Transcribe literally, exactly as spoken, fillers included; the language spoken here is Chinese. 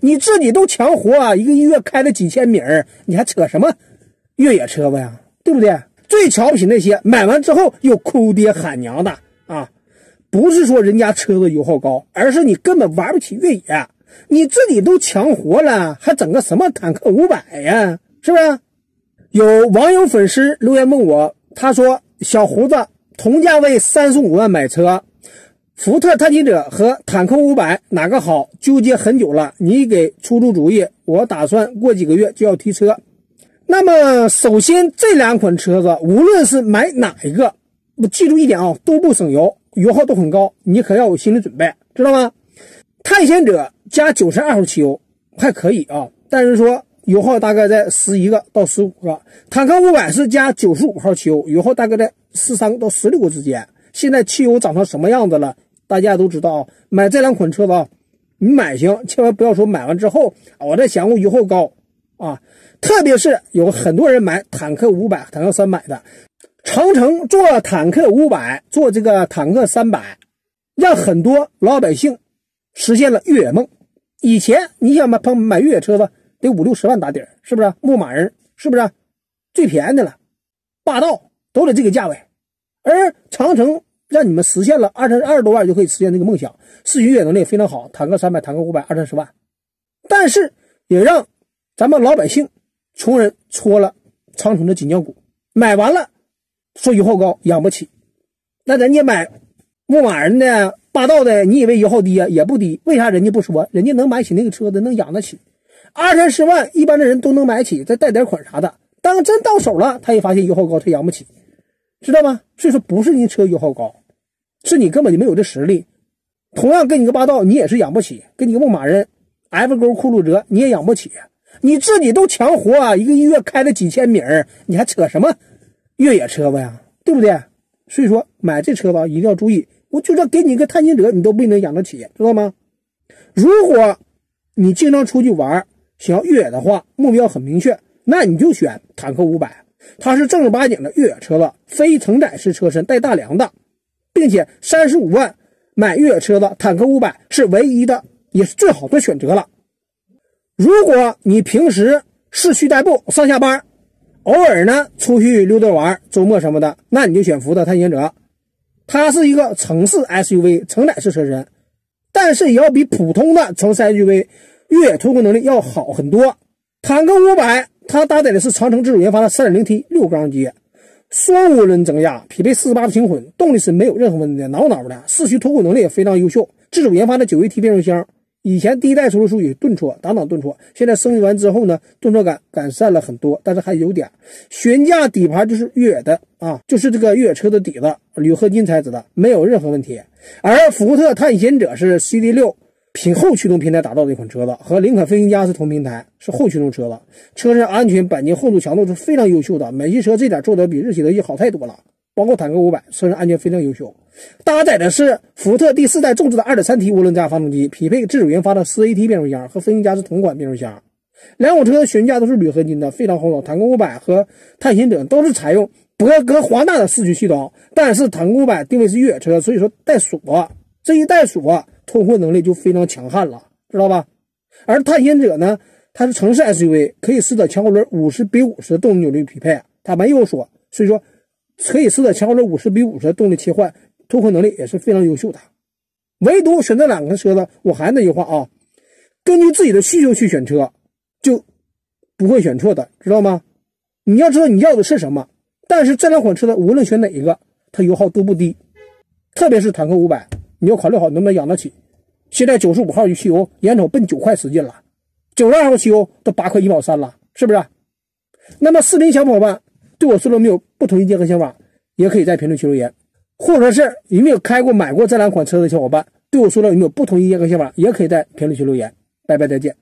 你自己都强活啊，一个月开了几千米儿，你还扯什么越野车子呀？对不对？最瞧不起那些买完之后又哭爹喊娘的啊！不是说人家车子油耗高，而是你根本玩不起越野，你自己都强活了，还整个什么坦克五百呀？是不是？有网友粉丝留言问我，他说小胡子同价位三十五万买车，福特探险者和坦克五百哪个好？纠结很久了，你给出出主意，我打算过几个月就要提车。那么首先这两款车子无论是买哪一个，我记住一点啊，都不省油，油耗都很高，你可要有心理准备，知道吗？探险者加九十二号汽油还可以啊，但是说油耗大概在十一个到十五个，坦克五百是加九十五号汽油，油耗大概在十三个到十六个之间。现在汽油涨成什么样子了，大家都知道啊。买这两款车子啊，你买行，千万不要说买完之后我在想我油耗高啊。特别是有很多人买坦克五百、坦克三百的，长城做坦克五百，做这个坦克三百，让很多老百姓实现了越野梦。以前你想买买越野车子得五六十万打底儿，是不是？牧马人是不是最便宜的了？霸道都得这个价位，而长城让你们实现了二十二十多万就可以实现这个梦想，市区越野能力也非常好，坦克三百、坦克五百二三十万，但是也让咱们老百姓穷人戳了长城的紧腰骨，买完了说油耗高养不起，那人家买牧马人的霸道的，你以为油耗低啊？也不低，为啥人家不说？人家能买起那个车子，能养得起，二三十万一般的人都能买起，再贷点款啥的。当真到手了，他一发现油耗高，他养不起，知道吗？所以说不是你车油耗高，是你根本就没有这实力。同样跟你个霸道你也是养不起，跟你个牧马人 F 勾酷路泽你也养不起，你自己都强活啊，一个月开了几千米儿，你还扯什么越野车子呀？对不对？所以说买这车子一定要注意，我就算给你一个探险者你都不一定养得起，知道吗？如果你经常出去玩想要越野的话，目标很明确，那你就选坦克五百，它是正儿八经的越野车子，非承载式车身带大梁的，并且三十五万买越野车子，坦克五百是唯一的也是最好的选择了。如果你平时市区代步上下班，偶尔呢出去溜达玩，周末什么的，那你就选福特探险者，它是一个城市 S U V 承载式车身，但是也要比普通的城市 S U V 越野脱困能力要好很多。坦克五百它搭载的是长城自主研发的 三点零 T 六缸机，双涡轮增压，匹配四十八的轻混，动力是没有任何问题的，挠挠的，市区脱困能力也非常优秀。自主研发的 九 A T 变速箱，以前第一代出的属于顿挫，挡挡顿挫，现在升级完之后呢，顿挫感改善了很多，但是还有点。悬架底盘就是越野的啊，就是这个越野车的底子，铝合金材质的，没有任何问题。而福特探险者是 C D 六 平后驱动平台打造的一款车子，和林肯飞行家是同平台，是后驱动车子，车身安全、钣金、厚度、强度是非常优秀的，美系车这点做得比日系德系好太多了。包括坦克五百，车身安全非常优秀，搭载的是福特第四代重置的 二点三 T 涡轮增压发动机，匹配自主研发的 四 A T 变速箱，和飞行家是同款变速箱。两款车的悬架都是铝合金的，非常厚道。坦克五百和探险者都是采用博格华纳的四驱系统，但是坦克五百定位是越野车，所以说带锁，这一带锁脱困能力就非常强悍了，知道吧？而探险者呢，它是城市 S U V， 可以使得强涡轮五十比五十的动力扭力匹配，它没有锁，所以说可以使得强涡轮五十比五十的动力切换，脱困能力也是非常优秀的。唯独选这两个车子，我还那句话啊，根据自己的需求去选车，就不会选错的，知道吗？你要知道你要的是什么，但是这两款车子无论选哪一个，它油耗都不低，特别是坦克五百，你要考虑好能不能养得起。现在九十五号汽油眼瞅奔九块使劲了，九十二号汽油都八块一毛三了，是不是？那么视频小伙伴对我说的没有不同意见和想法，也可以在评论区留言，或者是有没有开过买过这两款车的小伙伴对我说的有没有不同意见和想法，也可以在评论区留言。拜拜，再见。